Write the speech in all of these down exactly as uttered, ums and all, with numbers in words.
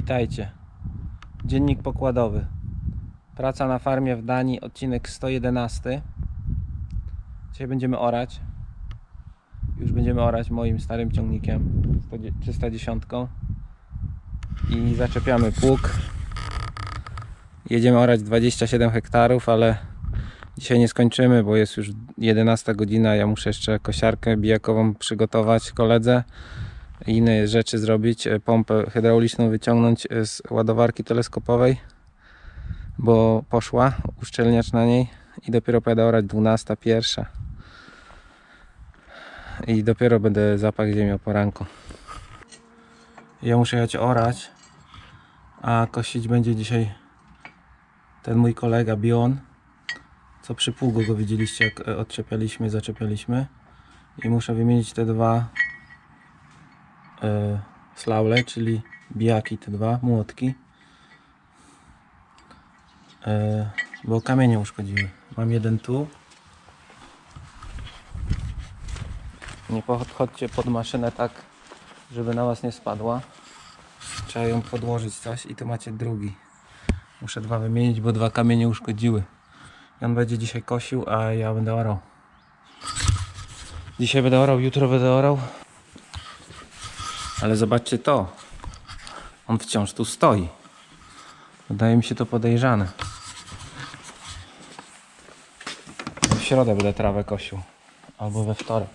Witajcie. Dziennik pokładowy. Praca na farmie w Danii, odcinek sto jedenaście. Dzisiaj będziemy orać. Już będziemy orać moim starym ciągnikiem trzysta dziesięć i zaczepiamy pług. Jedziemy orać dwadzieścia siedem hektarów, ale dzisiaj nie skończymy, bo jest już jedenasta godzina. Ja muszę jeszcze kosiarkę bijakową przygotować koledze i inne rzeczy zrobić, pompę hydrauliczną wyciągnąć z ładowarki teleskopowej, bo poszła uszczelniacz na niej i dopiero będę orać dwunasta, pierwsza i dopiero będę zapach ziemi o poranku. Ja muszę jechać orać, a kosić będzie dzisiaj ten mój kolega Bion, co przy pługu go widzieliście, jak odczepialiśmy, zaczepialiśmy, i muszę wymienić te dwa e, slaule, czyli bijaki, te dwa młotki, e, bo kamienie uszkodziły. Mam jeden tu. Nie podchodźcie pod maszynę tak, żeby na was nie spadła. Trzeba ją podłożyć coś i tu macie drugi. Muszę dwa wymienić, bo dwa kamienie uszkodziły. I on będzie dzisiaj kosił, a ja będę orał. Dzisiaj będę orał, jutro będę orał. Ale zobaczcie to. On wciąż tu stoi. Wydaje mi się to podejrzane. W środę będę trawę kosił. Albo we wtorek.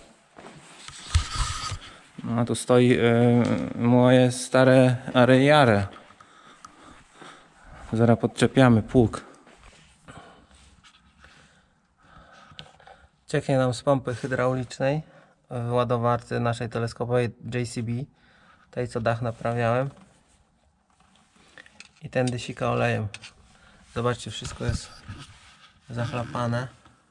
No a tu stoi yy, moje stare arejare. Zaraz podczepiamy pług. Cieknie nam z pompy hydraulicznej w ładowarce naszej teleskopowej J C B, tej co dach naprawiałem, i tędy sika olejem. Zobaczcie, wszystko jest zachlapane.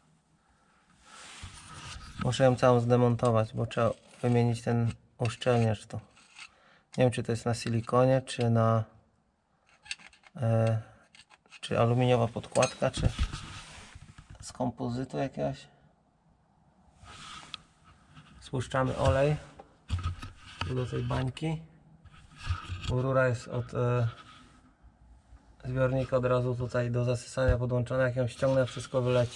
Muszę ją całą zdemontować, bo trzeba wymienić ten uszczelniacz tu. Nie wiem, czy to jest na silikonie, czy na e, czy aluminiowa podkładka, czy z kompozytu jakiegoś. Spuszczamy olej tu do tej bańki, bo rura jest od e, zbiornika od razu tutaj do zasysania podłączona. Jak ją ściągnę, wszystko wyleci.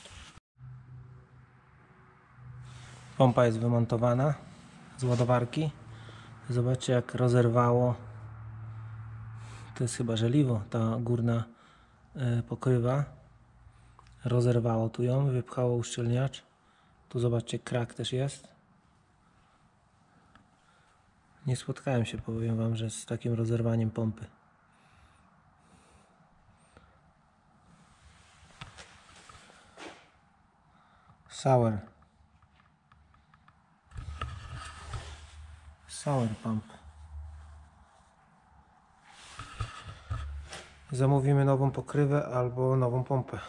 Pompa jest wymontowana z ładowarki. Zobaczcie, jak rozerwało. To jest chyba żeliwo, ta górna e, pokrywa. Rozerwało tu ją, wypchało uszczelniacz. Tu zobaczcie, krak też jest. Nie spotkałem się, powiem wam, że z takim rozerwaniem pompy. Sour. Sour pump. Zamówimy nową pokrywę albo nową pompę.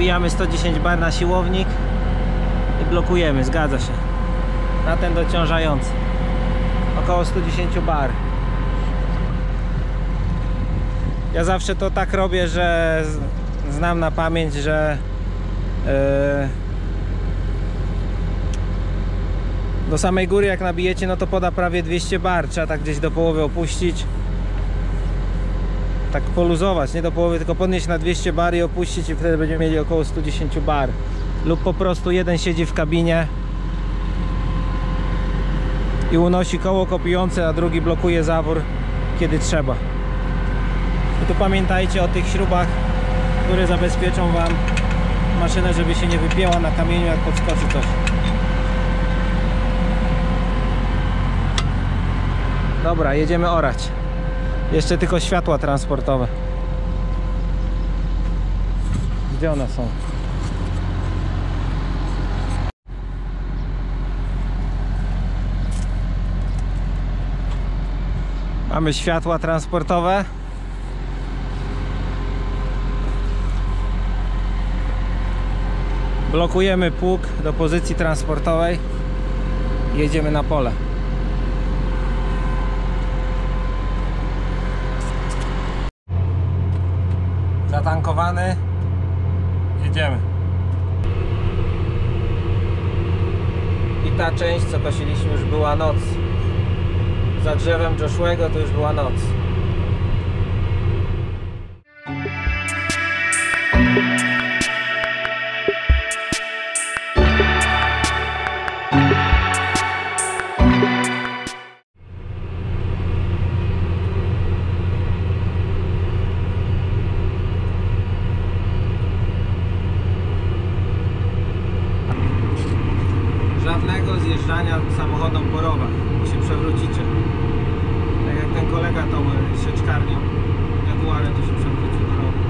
Nabijamy sto dziesięć bar na siłownik i blokujemy, zgadza się, na ten dociążający. Około sto dziesięć bar. Ja zawsze to tak robię, że znam na pamięć, że yy, do samej góry jak nabijecie, no to poda prawie dwieście bar. Trzeba tak gdzieś do połowy opuścić. Tak poluzować, nie do połowy, tylko podnieść na dwieście bar i opuścić, i wtedy będziemy mieli około sto dziesięć bar. Lub po prostu jeden siedzi w kabinie i unosi koło kopiujące, a drugi blokuje zawór, kiedy trzeba. I tu pamiętajcie o tych śrubach, które zabezpieczą wam maszynę, żeby się nie wypięła na kamieniu, jak podskoczy coś. Dobra, jedziemy orać. Jeszcze tylko światła transportowe. Gdzie one są? Mamy światła transportowe. Blokujemy pług do pozycji transportowej. Jedziemy na pole. Zatankowany. Jedziemy. I ta część, co kosiliśmy, już była noc. Za drzewem Joshuego to już była noc. Żadnego zjeżdżania samochodom po rowach, bo się przewrócicie. Tak jak ten kolega tą sieczkarnią, Jaguarem, to się przewrócił do rowu.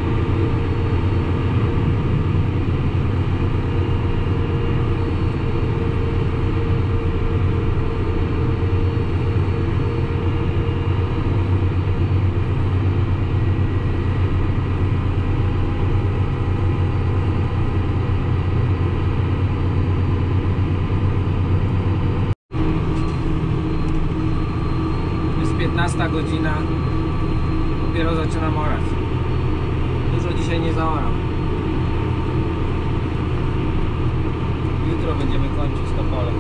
piętnasta godzina, dopiero zaczynam orać. Dużo dzisiaj nie zaoram. Jutro będziemy kończyć to pole.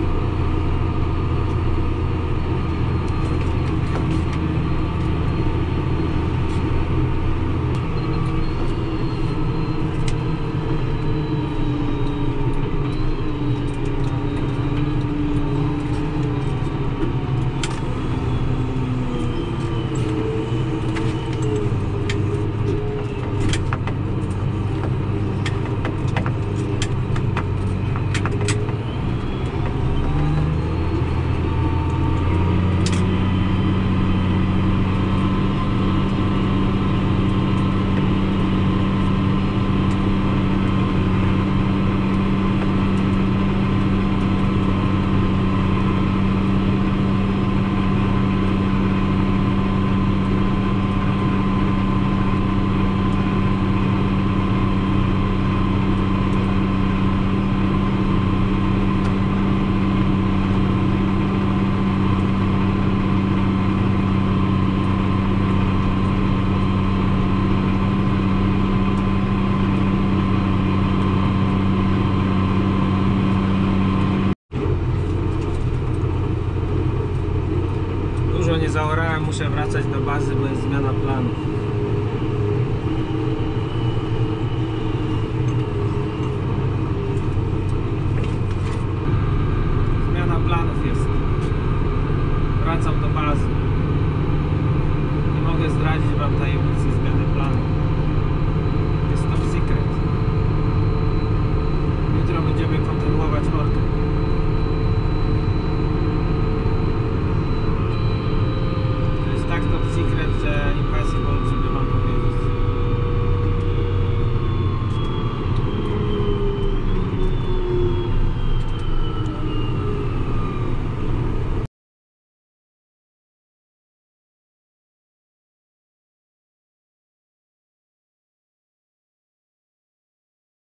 Nie zaorałem, muszę wracać do bazy, bo jest zmiana planu.